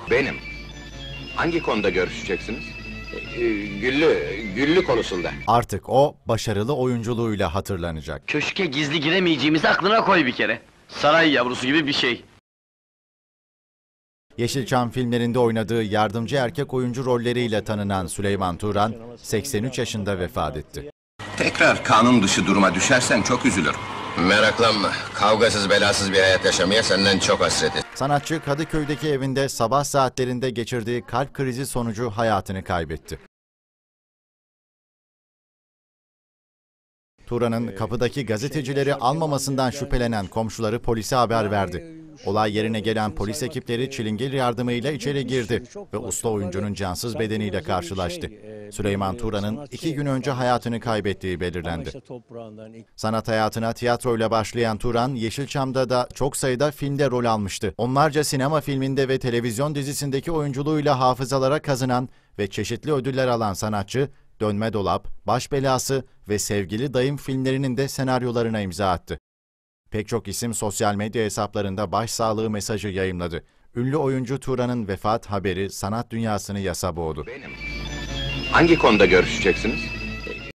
Benim. Hangi konuda görüşeceksiniz? Güllü konusunda. Artık o, başarılı oyunculuğuyla hatırlanacak. Köşke gizli giremeyeceğimizi aklına koy bir kere. Saray yavrusu gibi bir şey. Yeşilçam filmlerinde oynadığı yardımcı erkek oyuncu rolleriyle tanınan Süleyman Turan, 83 yaşında vefat etti. Tekrar kanun dışı duruma düşersen çok üzülürüm. Meraklanma, kavgasız belasız bir hayat yaşamaya senden çok hasretiz. Sanatçı Kadıköy'deki evinde sabah saatlerinde geçirdiği kalp krizi sonucu hayatını kaybetti. Turan'ın kapıdaki gazetecileri almamasından şüphelenen komşuları polise haber verdi. Olay yerine gelen polis ekipleri çilingir yardımıyla içeri girdi ve usta oyuncunun cansız bedeniyle karşılaştı. Süleyman Turan'ın 2 gün önce hayatını kaybettiği belirlendi. Sanat hayatına tiyatroyla başlayan Turan, Yeşilçam'da da çok sayıda filmde rol almıştı. Onlarca sinema filminde ve televizyon dizisindeki oyunculuğuyla hafızalara kazınan ve çeşitli ödüller alan sanatçı, Dönme Dolap, Baş Belası ve Sevgili Dayım filmlerinin de senaryolarına imza attı. Pek çok isim sosyal medya hesaplarında başsağlığı mesajı yayımladı. Ünlü oyuncu Turan'ın vefat haberi sanat dünyasını yasa boğdu. Benim. Hangi konuda görüşeceksiniz?